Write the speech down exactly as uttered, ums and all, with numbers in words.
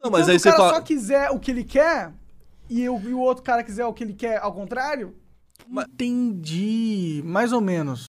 Não, mas Quando aí o você cara fala... só quiser o que ele quer e, o, e o outro cara quiser o que ele quer ao contrário, Mas- entendi. Mais ou menos.